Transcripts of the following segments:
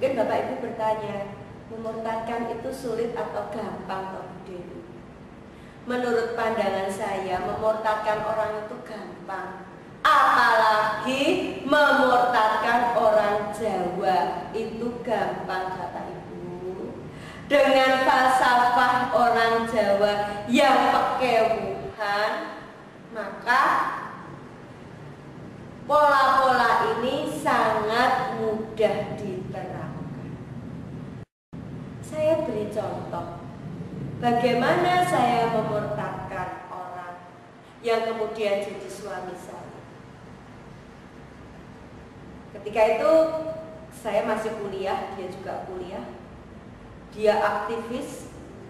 Mungkin Bapak Ibu bertanya, memurtadkan itu sulit atau gampang Pak Budi? Menurut pandangan saya, memurtadkan orang itu gampang. Apalagi memurtadkan orang Jawa itu gampang Bapak Ibu. Dengan falsafah orang Jawa yang pekewuhan, maka pola-pola ini sangat mudah diterapkan. Saya beri contoh bagaimana saya memurtadkan orang yang kemudian jadi suami saya. Ketika itu saya masih kuliah, dia juga kuliah. Dia aktivis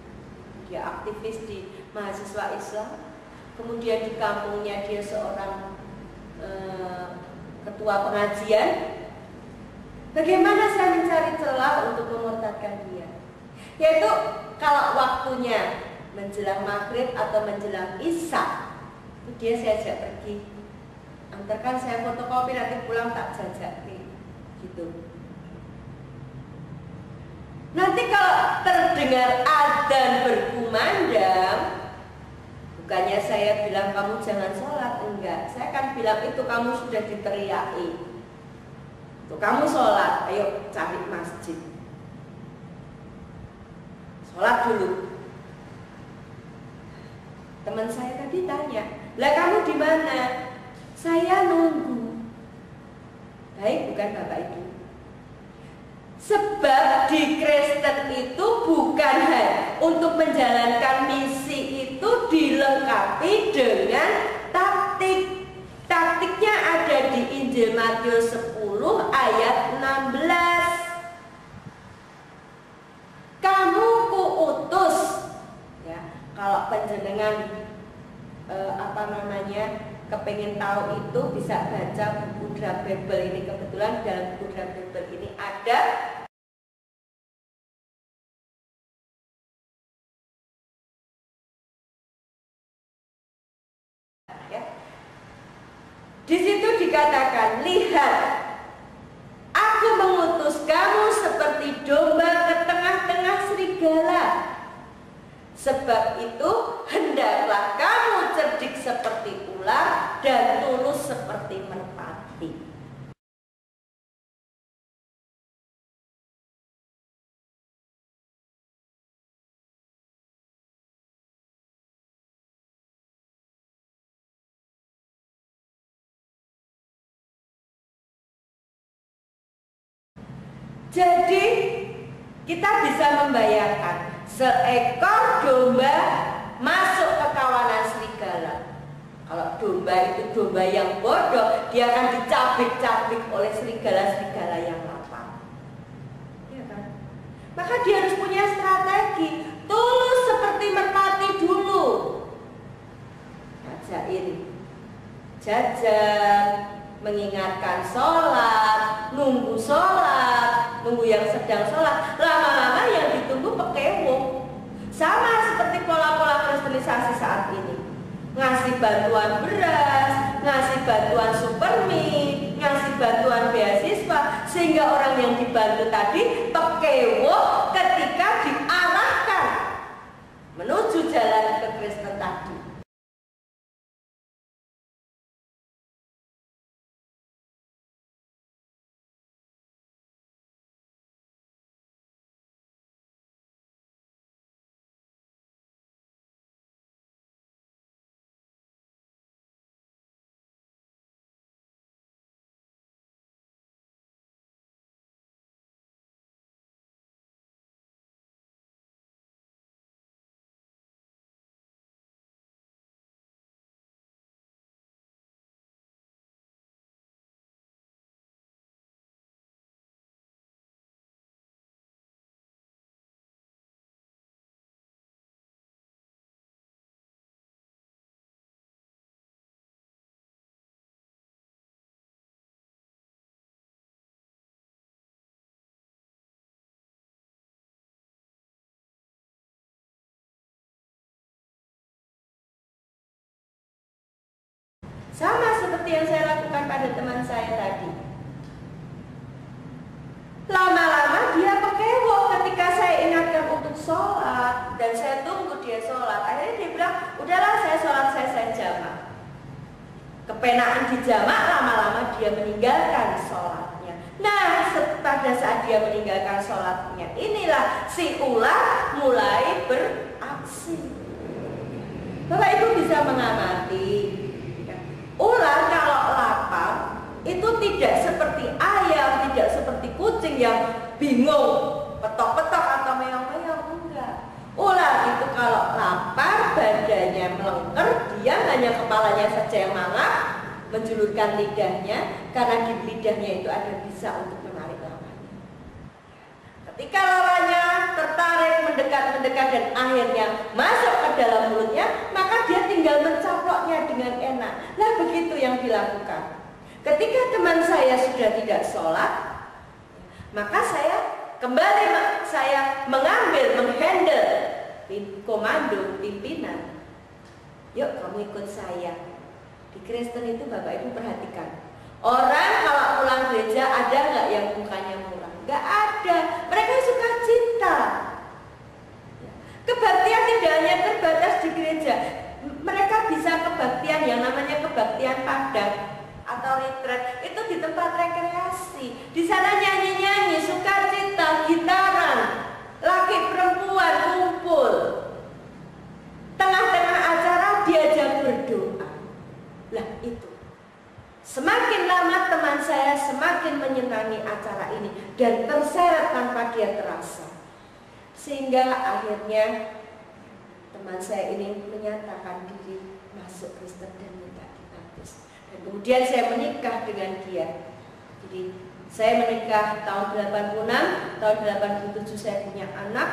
di mahasiswa Islam. Kemudian di kampungnya dia seorang ketua pengajian. Bagaimana saya mencari celah untuk memurtadkan dia? Yaitu kalau waktunya menjelang maghrib atau menjelang isya, itu dia saya ajak pergi. Antarkan saya fotokopi, nanti pulang tak jajaki gitu. Nanti kalau terdengar adzan berkumandang, bukannya saya bilang kamu jangan sholat, enggak. Saya akan bilang itu kamu sudah diteriaki. Tuh, kamu sholat, ayo cari masjid. Sholat dulu. Teman saya tadi tanya, lah kamu di mana? Saya nunggu. Baik, bukan Bapak Ibu. Sebab di Kristen itu bukan hanya untuk menjalankan misi itu dilengkapi dengan taktik. Taktiknya ada di Injil Matius 10 ayat 16. Kamu kuutus, ya. Kalau panjenengan kepengen tahu itu bisa baca buku Draft Bible ini. Kebetulan dalam buku Draft Bible ini ada ya. Di situ dikatakan, lihat, aku mengutus kamu seperti domba ke tengah-tengah serigala. Sebab itu hendaklah kamu cerdik seperti ular dan tulus seperti merpati. Jadi kita bisa membayangkan seekor domba masuk ke kawanan serigala. Kalau domba itu domba yang bodoh, dia akan dicabik-cabik oleh serigala-serigala yang lapar. Ya kan? Maka dia harus punya strategi. Tulus seperti merpati dulu. Ngajain jajan, mengingatkan sholat, nunggu yang sedang sholat. Lama-lama yang ditunggu pekewuh. Sama seperti pola-pola kristenisasi saat ini. Ngasih bantuan beras, ngasih bantuan supermi, ngasih bantuan beasiswa, sehingga orang yang dibantu tadi pekewuh ketika diarahkan menuju jalan ke Kristen tadi. Sama seperti yang saya lakukan pada teman saya tadi. Lama-lama dia pekewok ketika saya ingatkan untuk sholat dan saya tunggu dia sholat. Akhirnya dia bilang, udahlah saya sholat saya jamak. Kepenaan di jamak, lama-lama dia meninggalkan sholatnya. Nah, pada saat dia meninggalkan sholatnya, inilah si ular mulai beraksi. Bapak Ibu bisa mengamati, ular kalau lapar itu tidak seperti ayam, tidak seperti kucing yang bingung, petok-petok atau meong-meong, enggak. Ular itu kalau lapar, badannya melengker, dia hanya kepalanya saja yang mangap, menjulurkan lidahnya, karena di lidahnya itu ada bisa untuk menarik lawannya. Ketika lawannya tertarik, mendekat, dan akhirnya masuk ke dalam mulutnya, maka dia tinggal mencaploknya dengan enak. Nah, begitu yang dilakukan. Ketika teman saya sudah tidak sholat, maka saya kembali menghandle komando pimpinan. Yuk kamu ikut saya. Di Kristen itu Bapak Ibu perhatikan, orang kalau pulang gereja ada nggak yang mukanya murah? Nggak ada. Mereka suka cinta. Kebaktian tidak hanya terbatas di gereja. Mereka bisa kebaktian yang namanya kebaktian padat atau retreat itu di tempat rekreasi. Di sana nyanyi-nyanyi, sukacita, gitaran, laki perempuan kumpul. Tengah-tengah acara diajak berdoa. Lah itu. Semakin lama teman saya semakin menyenangi acara ini dan terseret tanpa dia terasa. Sehingga akhirnya teman saya ini menyatakan diri masuk Kristen dan minta dibaptis. Dan kemudian saya menikah dengan dia. Jadi saya menikah tahun 86, tahun 87 saya punya anak.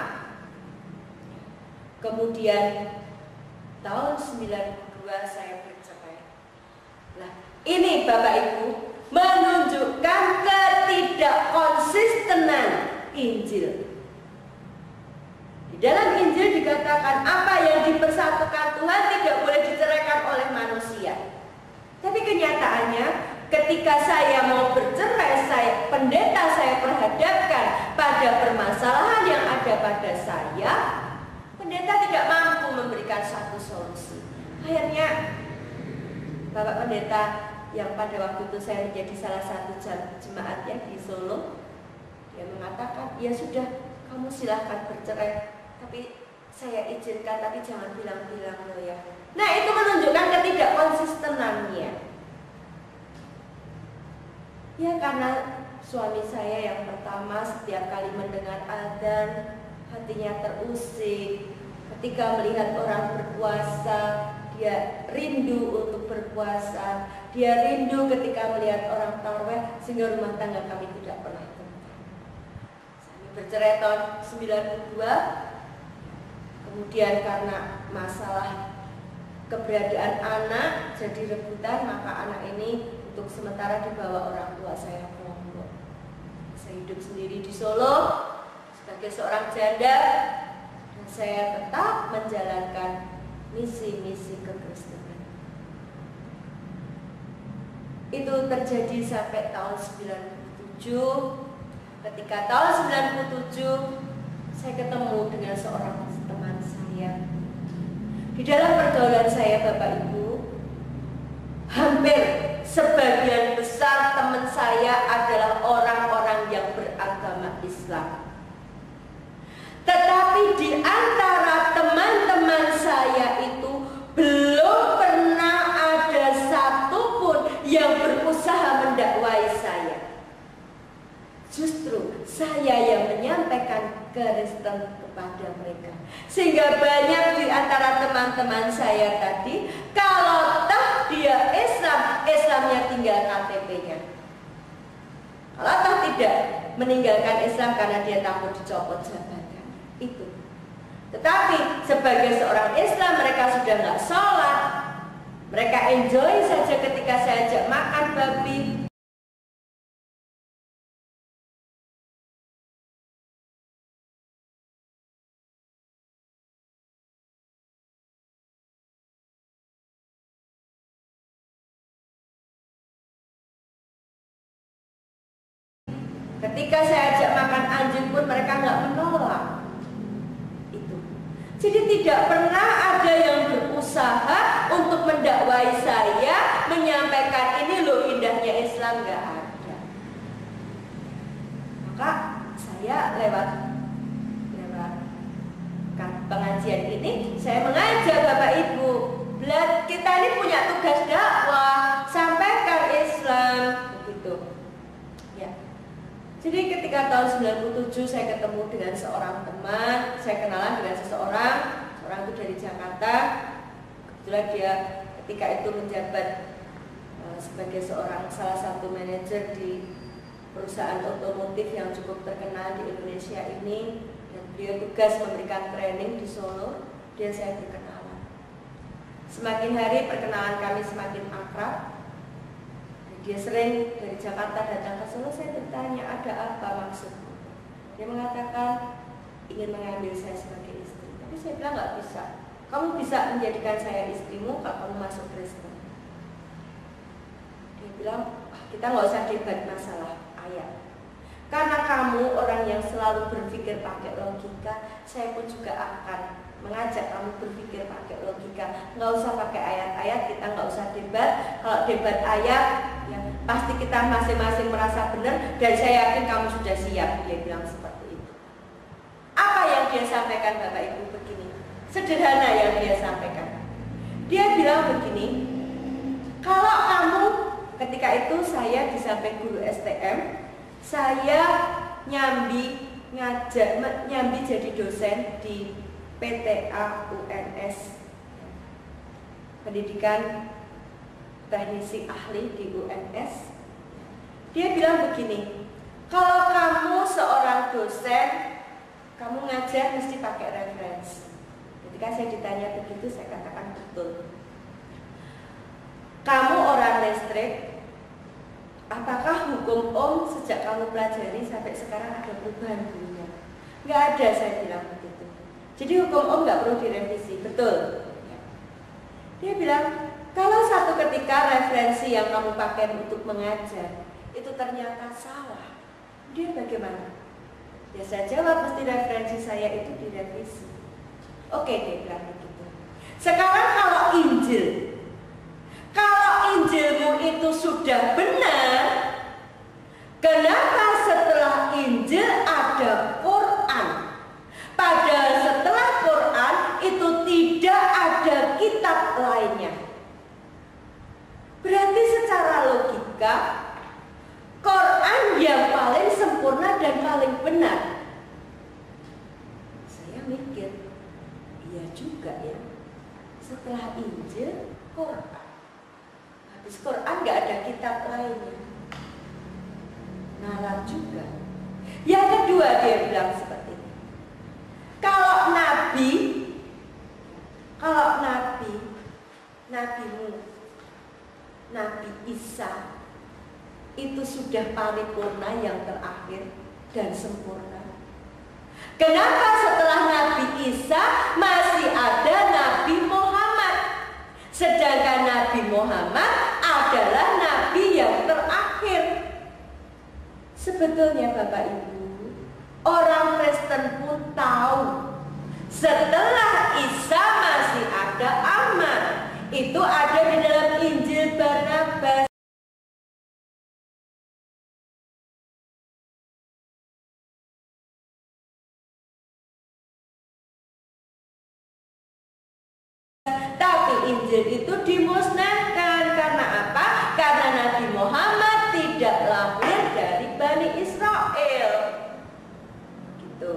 Kemudian tahun 92 saya bercerai. Nah, ini Bapak Ibu menunjukkan ketidakkonsistenan Injil. Di dalam Injil dikatakan apa yang dipersatukan Tuhan tidak boleh diceraikan oleh manusia. Tapi kenyataannya ketika saya mau bercerai, pendeta saya perhadapkan pada permasalahan yang ada pada saya, pendeta tidak mampu memberikan satu solusi. Akhirnya Bapak Pendeta yang pada waktu itu saya menjadi salah satu jemaat ya di Solo, dia mengatakan, ya sudah kamu silahkan bercerai, tapi saya izinkan, tapi jangan bilang-bilang loh ya. Nah, itu menunjukkan ketidakkonsistenannya. Ya, karena suami saya yang pertama setiap kali mendengar adzan hatinya terusik. Ketika melihat orang berpuasa, dia rindu untuk berpuasa. Dia rindu ketika melihat orang tarawih, sehingga rumah tangga kami tidak pernah tentram. Kami bercerai tahun 92. Kemudian karena masalah keberadaan anak jadi rebutan, maka anak ini untuk sementara dibawa orang tua saya ke Lombok. Saya hidup sendiri di Solo sebagai seorang janda, dan saya tetap menjalankan misi-misi kekristenan. Itu terjadi sampai tahun 97. Ketika tahun 97 saya ketemu dengan seorang teman saya. Di dalam pergaulan saya Bapak Ibu, hampir sebagian besar teman saya adalah orang-orang yang beragama Islam. Tetapi di antara teman-teman saya itu belum pernah ada satupun yang berusaha mendakwai saya. Justru saya yang menyampaikan Kristen kepada mereka. Sehingga banyak di antara teman-teman saya tadi, kalau toh dia Islam, Islamnya tinggal KTP-nya. Kalau toh tidak, meninggalkan Islam karena dia takut dicopot jabatan. Itu. Tetapi sebagai seorang Islam, mereka sudah nggak sholat. Mereka enjoy saja ketika saya ajak makan babi. Ketika saya ajak makan anjing pun mereka nggak menolak. Itu. Jadi tidak pernah ada yang berusaha untuk mendakwai saya, menyampaikan ini loh indahnya Islam, nggak ada. Maka saya lewat pengajian ini, saya mengajak Bapak Ibu, kita ini punya tugas dakwah, sampaikan Islam, begitu. Ya. Jadi ketika tahun 97 saya ketemu dengan seorang teman, saya kenalan dengan seseorang, orang itu dari Jakarta. Kebetulan dia ketika itu menjabat sebagai salah satu manajer di perusahaan otomotif yang cukup terkenal di Indonesia ini, dan beliau tugas memberikan training di Solo. Dan saya berkenalan. Semakin hari perkenalan kami semakin akrab. Dia sering dari Jakarta datang ke Solo. Saya bertanya, ada apa maksudmu? Dia mengatakan ingin mengambil saya sebagai istri. Tapi saya bilang nggak bisa. Kamu bisa menjadikan saya istrimu kalau kamu masuk Kristen. Dia bilang, kita nggak usah debat masalah ayat. Karena kamu orang yang selalu berpikir pakai logika, saya pun juga akan mengajak kamu berpikir pakai logika. Nggak usah pakai ayat-ayat, kita nggak usah debat. Kalau debat ayat, ya pasti kita masing-masing merasa benar. Dan saya yakin kamu sudah siap. Dia bilang seperti itu. Apa yang dia sampaikan Bapak Ibu begini? Sederhana yang dia sampaikan. Dia bilang begini, kalau kamu, ketika itu saya di samping guru STM, saya nyambi jadi dosen di PTA UNS, pendidikan teknisi ahli di UNS. Dia bilang begini, kalau kamu seorang dosen, kamu ngajar mesti pakai referensi. Ketika saya ditanya begitu, saya katakan betul. Kamu orang listrik, apakah hukum Om sejak kamu pelajari sampai sekarang ada perubahan bunyinya? Nggak ada, saya bilang begitu. Jadi hukum Om nggak perlu direvisi, betul. Dia bilang, kalau satu ketika referensi yang kamu pakai untuk mengajar itu ternyata salah, dia bagaimana? Ya saya jawab, mesti referensi saya itu direvisi. Oke, dia bilang begitu. Sekarang kalau Injilmu itu sudah benar, kenapa setelah Injil ada Quran? Padahal setelah Quran itu tidak ada kitab lainnya. Berarti secara logika Quran yang paling sempurna dan paling benar. Saya mikir, iya juga ya. Setelah Injil, Quran. Habis Quran nggak ada kitab lainnya. Nalar juga. Yang kedua dia bilang seperti ini. Kalau nabimu, Nabi Isa itu sudah paripurna yang terakhir dan sempurna. Kenapa setelah Nabi Isa masih ada Nabi Muhammad? Sedangkan Nabi Muhammad adalah Nabi yang terakhir. Sebetulnya Bapak Ibu, orang Kristen pun tahu setelah Isa masih ada Ahmad. Itu ada di dalam Injil Barnabas. Tapi Injil itu dimusnahkan. Karena apa? Karena Nabi Muhammad tidak lahir dari Bani Israel. Gitu.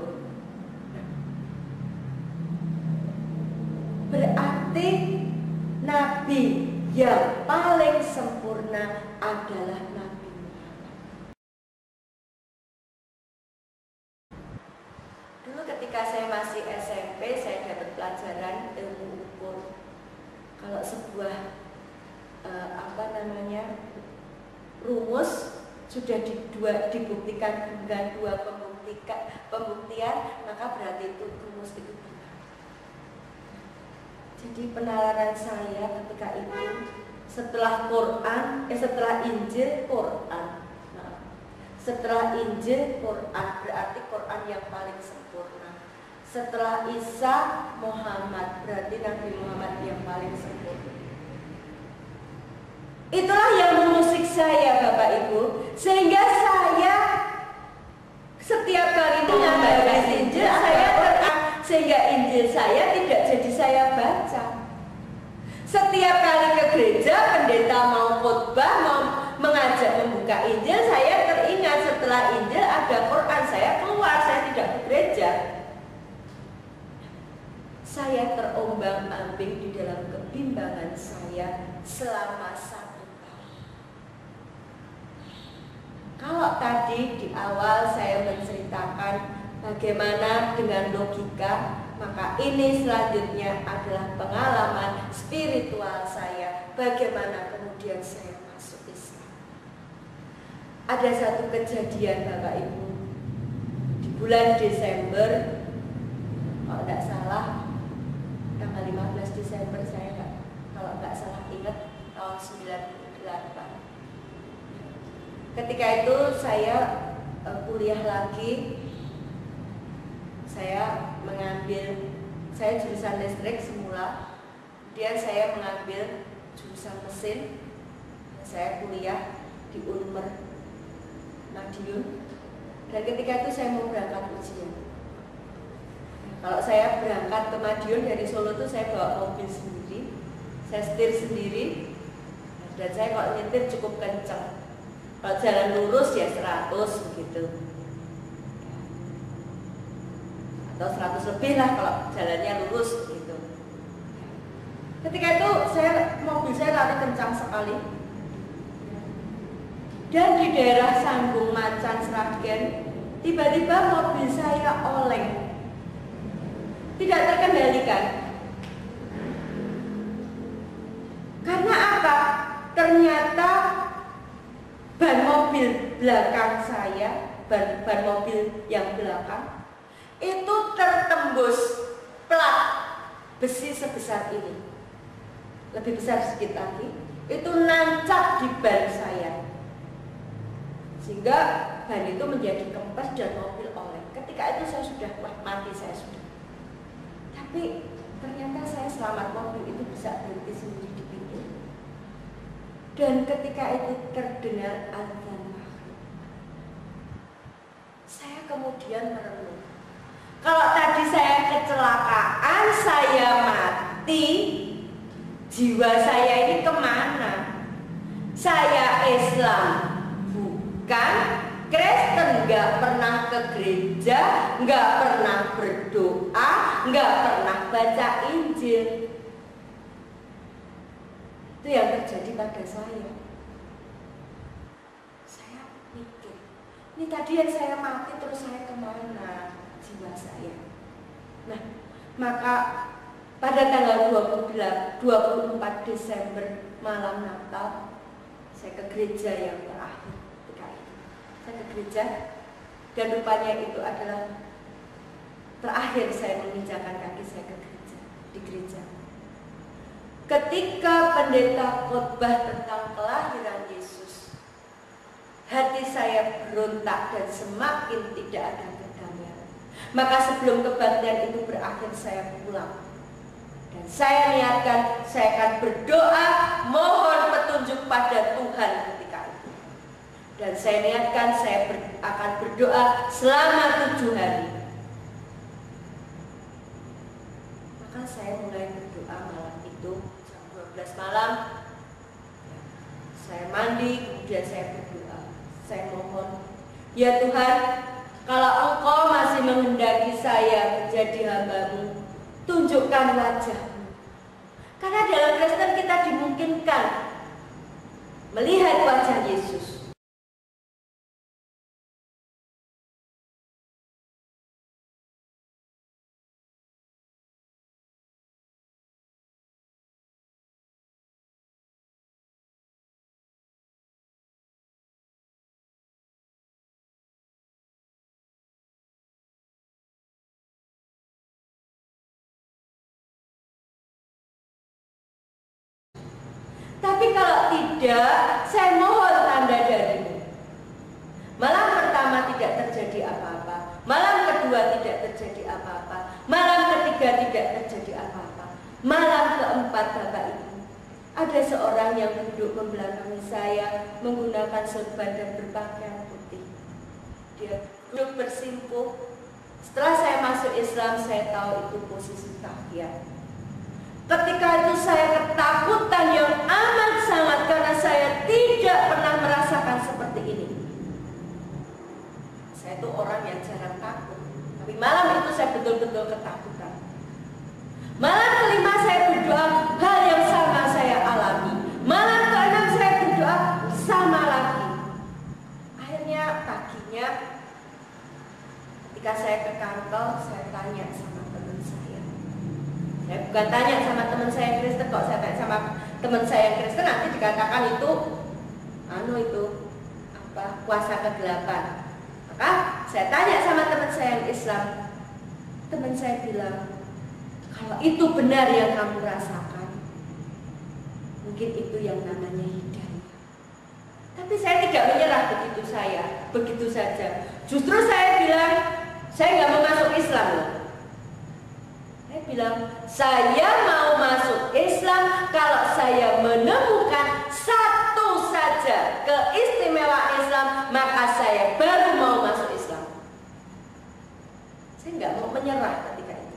Berarti Nabi yang paling sempurna adalah Nabi Muhammad. Dulu ketika saya masih SMP, saya dapat pelajaran ilmu ukur. Kalau sebuah rumus sudah dibuktikan dengan dua pembuktian, maka berarti itu rumus itu benar. Jadi penalaran saya ketika itu setelah Injil, Quran. Nah, Setelah Injil, Quran, berarti Quran yang paling sempurna. Setelah Isa, Muhammad, berarti Nabi Muhammad yang paling sempurna. Itulah yang mengusik saya, Bapak Ibu, sehingga saya setiap kali membaca Injil saya sehingga Injil saya tidak jadi saya baca. Setiap kali ke gereja, pendeta mau khotbah, mau mengajak membuka Injil, saya teringat setelah Injil ada Quran, saya keluar, saya tidak ke gereja. Saya terombang-ambing di dalam kebimbangan saya selama 1 tahun. Kalau tadi di awal saya menceritakan bagaimana dengan logika, maka ini selanjutnya adalah pengalaman spiritual saya, bagaimana kemudian saya masuk Islam. Ada satu kejadian, Bapak Ibu, di bulan Desember, kalau tidak salah tanggal 15 Desember, saya kalau nggak salah ingat tahun 98. Ketika itu saya kuliah lagi. Saya jurusan listrik semula, kemudian saya mengambil jurusan mesin. Saya kuliah di Unmer Madiun, dan ketika itu saya mau berangkat ujian. Kalau saya berangkat ke Madiun dari Solo itu saya bawa mobil sendiri, saya setir sendiri, dan saya kalau nyetir cukup kencang. Kalau jalan lurus ya 100 begitu, atau 100 lebih lah kalau jalannya lurus gitu. Ketika itu mobil saya lari kencang sekali, dan di daerah Sanggung Macan Sragen tiba-tiba mobil saya oleng, tidak terkendalikan. Karena apa? Ternyata ban mobil belakang saya, ban mobil yang belakang itu tertembus plat besi sebesar ini, lebih besar sedikit lagi, itu nancap di ban saya, sehingga ban itu menjadi kempes dan mobil oleng. Ketika itu saya sudah, wah mati saya sudah. Tapi ternyata saya selamat, mobil itu bisa berhenti sendiri di pinggir. Dan ketika itu terdengar azan maghrib, saya kemudian merenung. Kalau tadi saya kecelakaan, saya mati, jiwa saya ini kemana? Saya Islam bukan, Kristen, nggak pernah ke gereja, nggak pernah berdoa, nggak pernah baca Injil. Itu yang terjadi pada saya. Saya mikir, ini tadi yang saya mati, terus saya kemana? Jiwa saya. Nah, maka pada tanggal 24 Desember malam Natal, saya ke gereja yang terakhir. Saya ke gereja, dan rupanya itu adalah terakhir saya menginjakan kaki saya ke gereja, di gereja. Ketika pendeta khotbah tentang kelahiran Yesus, hati saya berontak dan semakin tidak ada kedamaian. Maka sebelum kebaktian itu berakhir, saya pulang. Dan saya niatkan, saya akan berdoa, mohon petunjuk pada Tuhan ketika itu. Dan saya niatkan, saya akan berdoa selama 7 hari. Maka saya mulai berdoa malam itu, jam 12 malam. Saya mandi, kemudian saya berdoa. Saya mohon, ya Tuhan, kalau Engkau masih menghendaki saya menjadi hamba-Mu, tunjukkan wajah-Mu. Karena dalam Kristen kita dimungkinkan melihat wajah Yesus. Tapi kalau tidak, saya mohon tanda darimu. Malah pertama tidak terjadi apa-apa, malam kedua tidak terjadi apa-apa, malam ketiga tidak terjadi apa-apa, malam keempat Bapak Ibu, ada seorang yang duduk membelakangi saya menggunakan sorban dan berpakaian putih. Dia duduk bersimpuh. Setelah saya masuk Islam, saya tahu itu posisi tahiyat. Ketika itu saya ketakutan yang amat sangat karena saya tidak pernah merasakan seperti ini. Saya itu orang yang jarang takut, tapi malam itu saya betul-betul ketakutan. Malam kelima saya berdoa, hal yang sama saya alami. Malam keenam saya berdoa, sama lagi. Akhirnya paginya ketika saya ke kantor, saya tanya sama teman saya. Saya bukan tanya sama teman saya yang Kristen, kok saya tanya sama teman saya yang Kristen nanti dikatakan itu kuasa kegelapan. Maka saya tanya sama teman saya yang Islam. Teman saya bilang, kalau itu benar yang kamu rasakan, mungkin itu yang namanya hidayah. Tapi saya tidak menyerah begitu saja. Justru saya bilang, saya nggak mau masuk Islam loh. Saya bilang, saya mau masuk Islam kalau saya menemukan satu saja keistimewaan Islam, maka saya baru mau masuk Islam. Saya nggak mau menyerah ketika itu.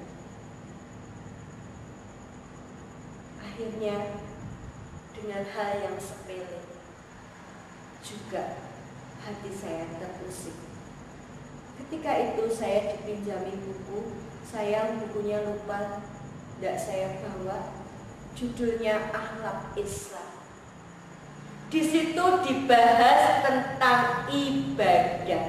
Akhirnya dengan hal yang sepele juga hati saya terusik. Ketika itu saya dipinjami buku, sayang bukunya lupa, tidak saya bawa. Judulnya Akhlak Islam. Di situ dibahas tentang ibadah,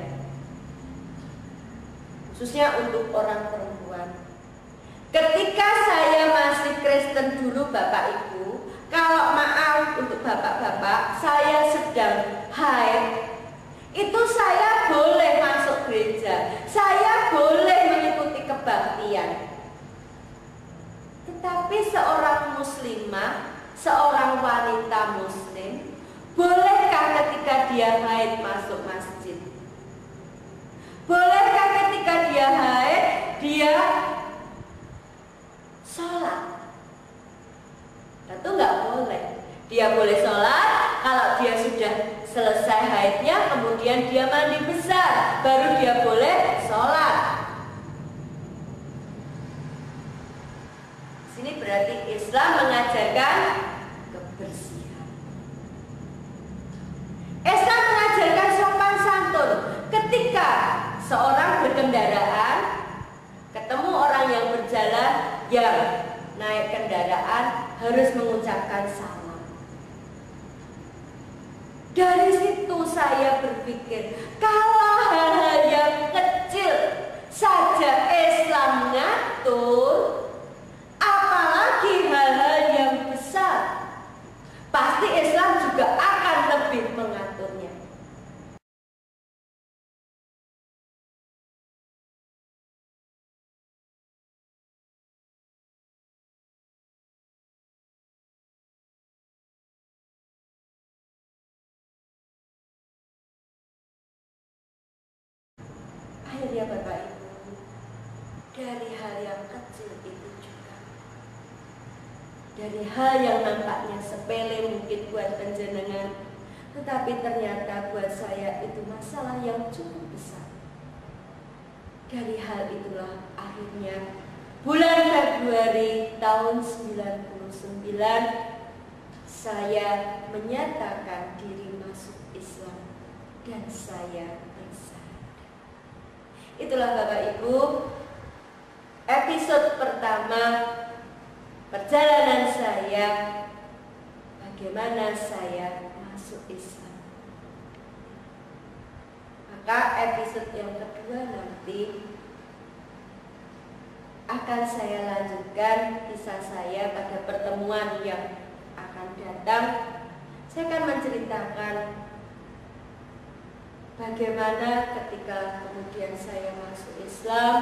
khususnya untuk orang perempuan. Ketika saya masih Kristen dulu Bapak Ibu, kalau maaf untuk bapak-bapak, saya sedang haid, itu saya boleh masuk gereja, saya boleh mengikuti kebaktian. Tetapi seorang muslimah, seorang wanita muslim, bolehkah ketika dia haid masuk masjid? Bolehkah ketika dia haid dia sholat? Tentu nggak boleh. Dia boleh sholat kalau dia sudah selesai haidnya, kemudian dia mandi besar, baru dia boleh sholat. Sini berarti Islam mengajarkan kebersihan. Islam mengajarkan sopan santun. Ketika seorang berkendaraan, ketemu orang yang berjalan, yang naik kendaraan harus mengucapkan salam. Dari situ saya berpikir, kalau hal-hal yang kecil saja Islam ngatur, apalagi hal-hal yang besar, pasti Islam juga akan lebih mengaturnya. Akhirnya Bapak Ibu, dari hal yang kecil itu juga, dari hal yang nampaknya sepele mungkin buat penjenengan, tetapi ternyata buat saya itu masalah yang cukup besar. Dari hal itulah akhirnya bulan Februari tahun 99 saya menyatakan diri masuk Islam dan saya bersyahadat. Itulah Bapak Ibu, episode pertama perjalanan saya, bagaimana saya masuk Islam. Maka episode yang kedua nanti akan saya lanjutkan kisah saya pada pertemuan yang akan datang. Saya akan menceritakan bagaimana ketika kemudian saya masuk Islam,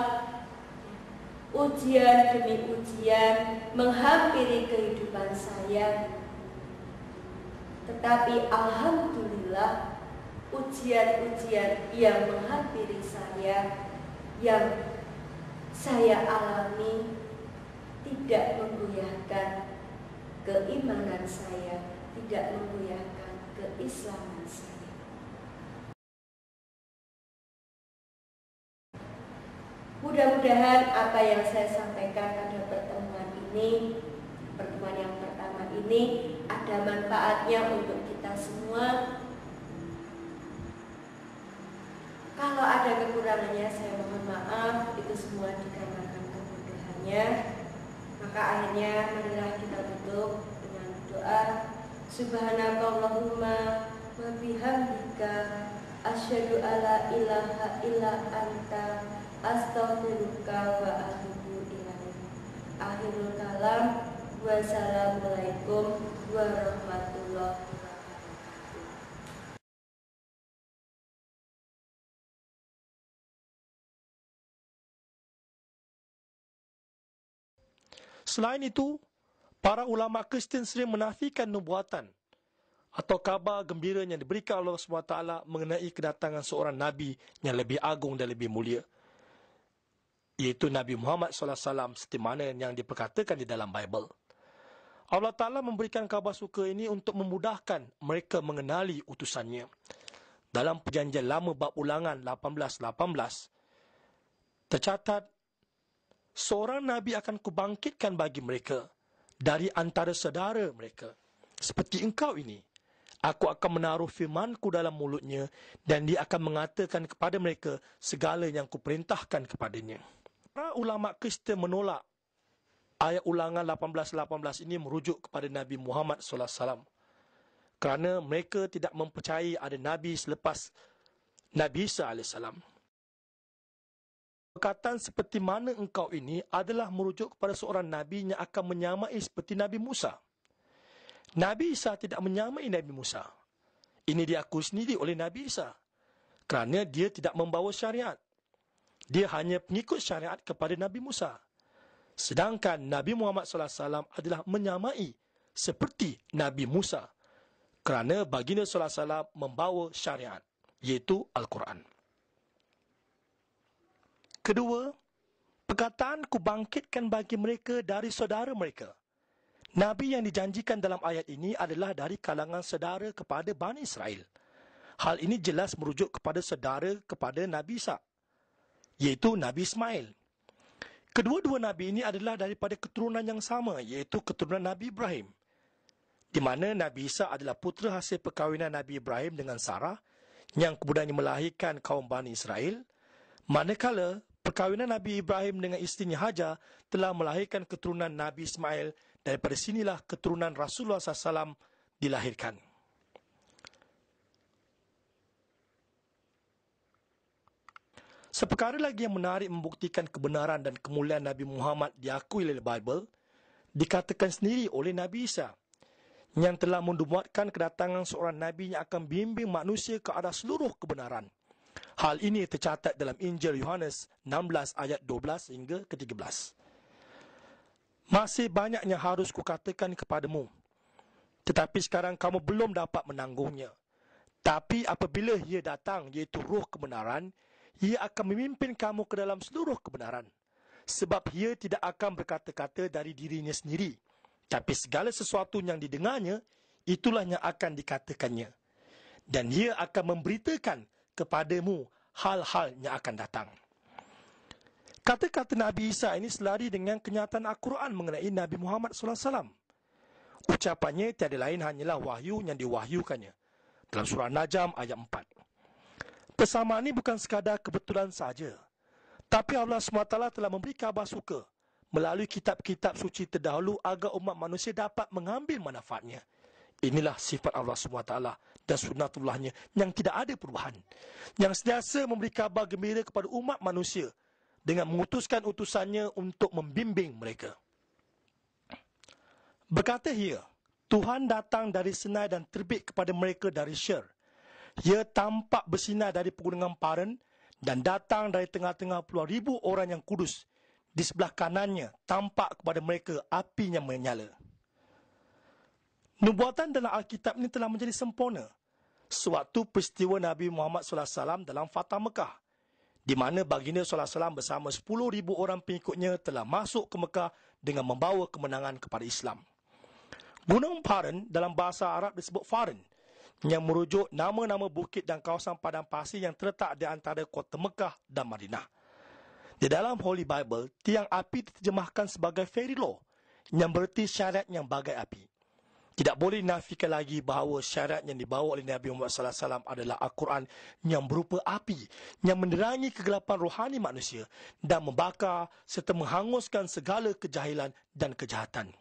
ujian demi ujian menghampiri kehidupan saya. Tetapi alhamdulillah ujian-ujian yang menghampiri saya, yang saya alami, tidak menggoyahkan keimanan saya, tidak menggoyahkan keislaman saya. Mudah-mudahan apa yang saya sampaikan pada pertemuan ini, pertemuan yang pertama ini, ada manfaatnya untuk kita semua. Kalau ada kekurangannya saya mohon maaf, itu semua dikarenakan kebodohannya. Maka akhirnya marilah kita tutup dengan doa. Subhanakallahumma wa bihamdika asyhadu alla ilaha illa anta astaghfiruka wa atubu ilaik. Akhirul kalam, wassalamualaikum warahmatullahi wabarakatuh. Selain itu, para ulama Kristian sering menafikan nubuatan atau kabar gembira yang diberikan Allah SWT mengenai kedatangan seorang Nabi yang lebih agung dan lebih mulia, iaitu Nabi Muhammad SAW, seperti mana yang diperkatakan di dalam Bible. Allah Ta'ala memberikan kabar suka ini untuk memudahkan mereka mengenali utusannya. Dalam perjanjian lama bab ulangan 18:18, tercatat, seorang Nabi akan kubangkitkan bagi mereka dari antara saudara mereka, seperti engkau ini. Aku akan menaruh firmanku dalam mulutnya, dan dia akan mengatakan kepada mereka segala yang kuperintahkan kepadanya. Para ulama Kristian menolak ayat ulangan 18:18 ini merujuk kepada Nabi Muhammad SAW, kerana mereka tidak mempercayai ada Nabi selepas Nabi Isa AS. Perkataan seperti mana engkau ini adalah merujuk kepada seorang Nabi yang akan menyamai seperti Nabi Musa. Nabi Isa tidak menyamai Nabi Musa. Ini diakui sendiri oleh Nabi Isa, kerana dia tidak membawa syariat. Dia hanya pengikut syariat kepada Nabi Musa. Sedangkan Nabi Muhammad SAW adalah menyamai seperti Nabi Musa, kerana baginda SAW membawa syariat, iaitu Al-Quran. Kedua, perkataan kubangkitkan bagi mereka dari saudara mereka. Nabi yang dijanjikan dalam ayat ini adalah dari kalangan saudara kepada Bani Israel. Hal ini jelas merujuk kepada saudara kepada Nabi Isa, iaitu Nabi Ismail. Kedua-dua Nabi ini adalah daripada keturunan yang sama, iaitu keturunan Nabi Ibrahim, di mana Nabi Isa adalah putera hasil perkahwinan Nabi Ibrahim dengan Sarah, yang kemudiannya melahirkan kaum Bani Israel, manakala perkahwinan Nabi Ibrahim dengan isterinya Hajar telah melahirkan keturunan Nabi Ismail. Daripada sinilah keturunan Rasulullah SAW dilahirkan. Seperkara lagi yang menarik membuktikan kebenaran dan kemuliaan Nabi Muhammad diakui oleh Bible, dikatakan sendiri oleh Nabi Isa, yang telah menubuatkan kedatangan seorang Nabi yang akan bimbing manusia ke arah seluruh kebenaran. Hal ini tercatat dalam Injil Yohanes 16 ayat 12 hingga ke-13. Masih banyak yang harus kukatakan kepadamu, tetapi sekarang kamu belum dapat menanggungnya. Tapi apabila ia datang, iaitu roh kebenaran, ia akan memimpin kamu ke dalam seluruh kebenaran. Sebab ia tidak akan berkata-kata dari dirinya sendiri, tapi segala sesuatu yang didengarnya, itulah yang akan dikatakannya. Dan ia akan memberitakan kepadamu hal-hal yang akan datang. Kata-kata Nabi Isa ini selari dengan kenyataan Al-Quran mengenai Nabi Muhammad SAW. Ucapannya tiada lain hanyalah wahyu yang diwahyukannya. Dalam surah Najm ayat 4. Persamaan ini bukan sekadar kebetulan saja, tapi Allah SWT telah memberi kabar suka melalui kitab-kitab suci terdahulu agar umat manusia dapat mengambil manfaatnya. Inilah sifat Allah SWT dan sunnatullahnya yang tidak ada perubahan, yang sentiasa memberi kabar gembira kepada umat manusia dengan mengutuskan utusannya untuk membimbing mereka. Berkata ia, Tuhan datang dari Sinai dan terbit kepada mereka dari Syir. Ia tampak bersinar dari pegunungan Paran dan datang dari tengah-tengah puluhan ribu orang yang kudus. Di sebelah kanannya tampak kepada mereka api yang menyala. Nubuatan dalam Alkitab ini telah menjadi sempurna sewaktu peristiwa Nabi Muhammad SAW dalam Fatah Mekah, di mana baginda SAW bersama 10,000 orang pengikutnya telah masuk ke Mekah dengan membawa kemenangan kepada Islam. Gunung Faran dalam bahasa Arab disebut Faran, yang merujuk nama-nama bukit dan kawasan padang pasir yang terletak di antara kota Mekah dan Madinah. Di dalam Holy Bible, tiang api diterjemahkan sebagai fairy law, yang bererti syariat yang bagai api. Tidak boleh dinafikan lagi bahawa syariat yang dibawa oleh Nabi Muhammad SAW adalah Al-Quran yang berupa api, yang menerangi kegelapan rohani manusia dan membakar serta menghanguskan segala kejahilan dan kejahatan.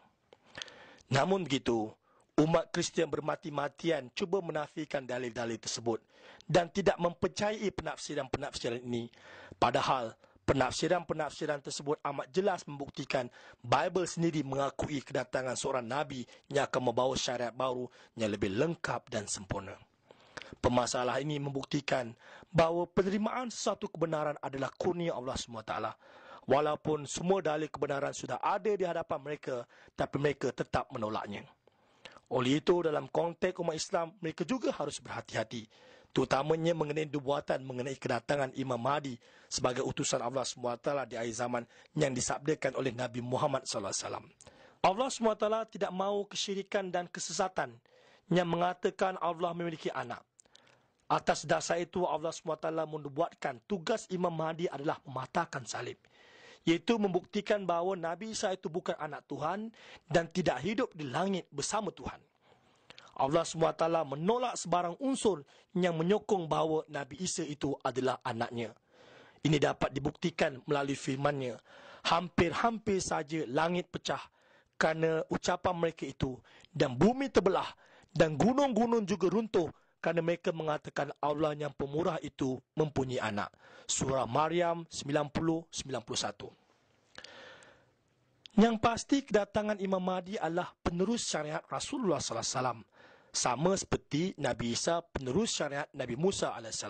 Namun begitu, umat Kristian bermati-matian cuba menafikan dalil-dalil tersebut dan tidak mempercayai penafsiran-penafsiran ini. Padahal, penafsiran-penafsiran tersebut amat jelas membuktikan Bible sendiri mengakui kedatangan seorang Nabi yang akan membawa syariat baru yang lebih lengkap dan sempurna. Permasalahan ini membuktikan bahawa penerimaan sesuatu kebenaran adalah kurnia Allah SWT. Walaupun semua dalil kebenaran sudah ada di hadapan mereka, tapi mereka tetap menolaknya. Oleh itu, dalam konteks umat Islam, mereka juga harus berhati-hati, terutamanya mengenai nubuatan mengenai kedatangan Imam Mahdi sebagai utusan Allah SWT di akhir zaman yang disabdakan oleh Nabi Muhammad SAW. Allah SWT tidak mahu kesyirikan dan kesesatan yang mengatakan Allah memiliki anak. Atas dasar itu, Allah SWT menubuatkan tugas Imam Mahdi adalah mematahkan salib, iaitu membuktikan bahawa Nabi Isa itu bukan anak Tuhan dan tidak hidup di langit bersama Tuhan. Allah SWT menolak sebarang unsur yang menyokong bahawa Nabi Isa itu adalah anaknya. Ini dapat dibuktikan melalui firman-Nya. Hampir-hampir saja langit pecah kerana ucapan mereka itu, dan bumi terbelah, dan gunung-gunung juga runtuh kerana mereka mengatakan Allah yang pemurah itu mempunyai anak. Surah Maryam 90-91. Yang pasti kedatangan Imam Mahdi adalah penerus syariat Rasulullah SAW, sama seperti Nabi Isa penerus syariat Nabi Musa AS.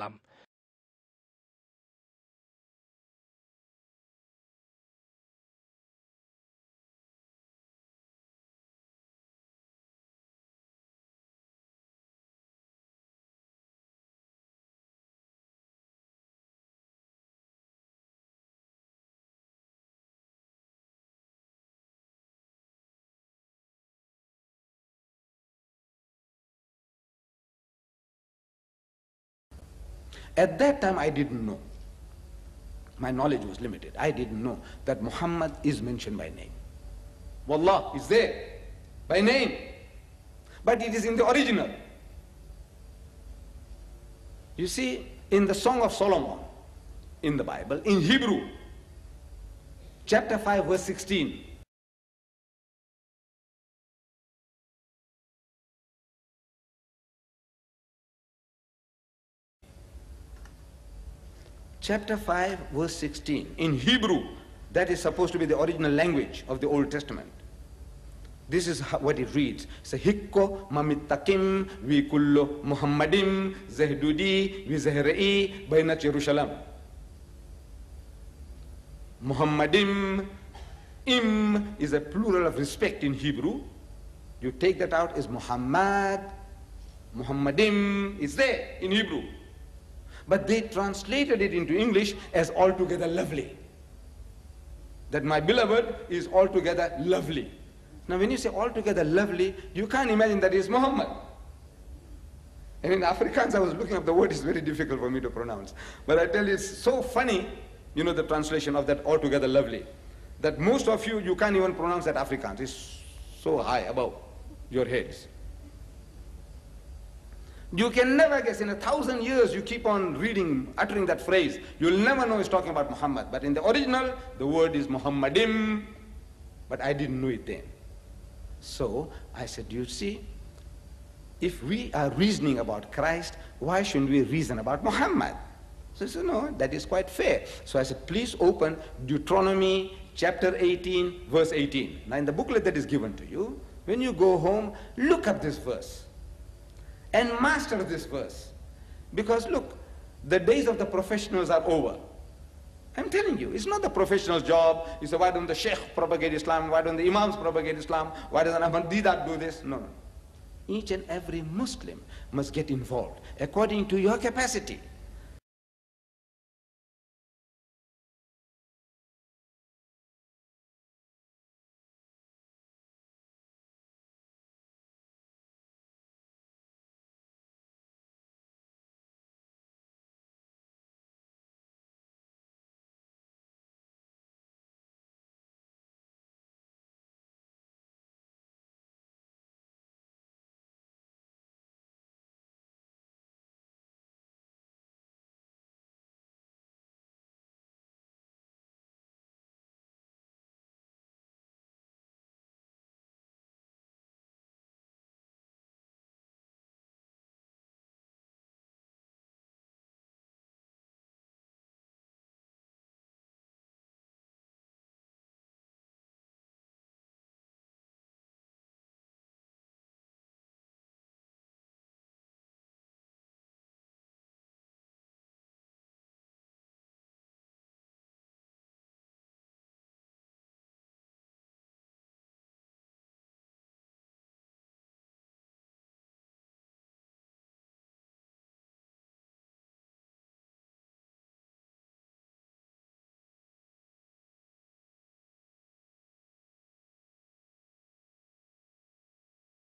At that time, I didn't know. My knowledge was limited. I didn't know that Muhammad is mentioned by name. Wallah is there by name, but it is in the original. You see, in the Song of Solomon, in the Bible, in Hebrew, chapter 5, verse 16, chapter 5, verse 16, in Hebrew, that is supposed to be the original language of the Old Testament. This is what it reads. Sahikko mamittakim vi kullu Muhammadim zahdudi vi zahra'i bainat Jerusalem. Muhammadim, im is a plural of respect in Hebrew. You take that out is Muhammad. Muhammadim is there in Hebrew. But they translated it into English as altogether lovely. That my beloved is altogether lovely. Now when you say altogether lovely, you can't imagine that is Muhammad. And in Afrikaans I was looking up the word, it's very difficult for me to pronounce. But I tell you, it's so funny, you know, the translation of that altogether lovely, that most of you can't even pronounce that Afrikaans. It's so high above your heads. You can never guess, in 1,000 years you keep on reading, uttering that phrase, you'll never know it's talking about Muhammad. But in the original, the word is Muhammadim, but I didn't know it then. So I said, you see, if we are reasoning about Christ, why shouldn't we reason about Muhammad? So I said, no, that is quite fair. So I said, please open Deuteronomy chapter 18, verse 18. Now in the booklet that is given to you, when you go home, look up this verse and master this verse. Because look, the days of the professionals are over. I'm telling you, it's not the professional's job. You say, why don't the Sheikh propagate Islam? Why don't the Imams propagate Islam? Why doesn't Ahmad Didat do this? No, no. Each and every Muslim must get involved according to your capacity.